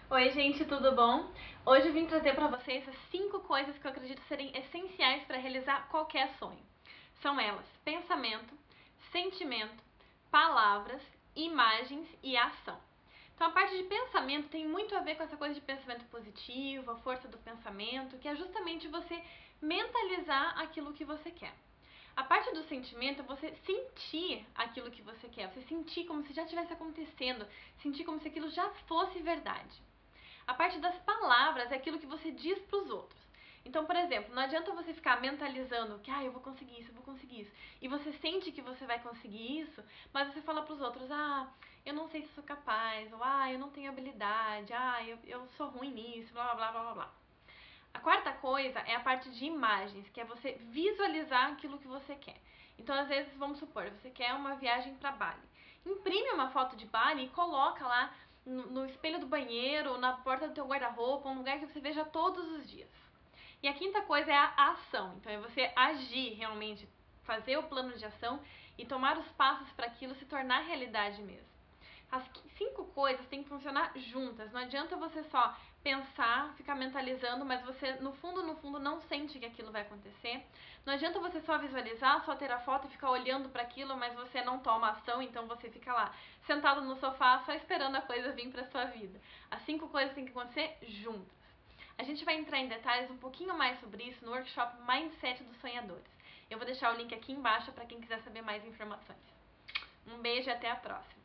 Oi gente, tudo bom? Hoje eu vim trazer para vocês as 5 coisas que eu acredito serem essenciais para realizar qualquer sonho. São elas: pensamento, sentimento, palavras, imagens e ação. Então a parte de pensamento tem muito a ver com essa coisa de pensamento positivo, a força do pensamento, que é justamente você mentalizar aquilo que você quer. A parte do sentimento é você sentir aquilo que você quer, você sentir como se já estivesse acontecendo, sentir como se aquilo já fosse verdade. A parte das palavras é aquilo que você diz para os outros. Então, por exemplo, não adianta você ficar mentalizando que eu vou conseguir isso, eu vou conseguir isso. E você sente que você vai conseguir isso, mas você fala para os outros: eu não sei se sou capaz, ou eu não tenho habilidade, eu sou ruim nisso, blá blá blá blá blá. A quarta coisa é a parte de imagens, que é você visualizar aquilo que você quer. Então, às vezes, vamos supor, você quer uma viagem para Bali. Imprime uma foto de Bali e coloca lá no espelho do banheiro, na porta do teu guarda-roupa, um lugar que você veja todos os dias. E a quinta coisa é a ação. Então, é você agir realmente, fazer o plano de ação e tomar os passos para aquilo se tornar realidade mesmo. As 5 coisas têm que funcionar juntas. Não adianta você só pensar, ficar mentalizando, mas você no fundo não sente que aquilo vai acontecer. Não adianta você só visualizar, só ter a foto e ficar olhando para aquilo, mas você não toma ação, então você fica lá sentado no sofá só esperando a coisa vir para sua vida. As 5 coisas têm que acontecer juntas. A gente vai entrar em detalhes um pouquinho mais sobre isso no workshop Mindset dos Sonhadores. Eu vou deixar o link aqui embaixo para quem quiser saber mais informações. Um beijo e até a próxima!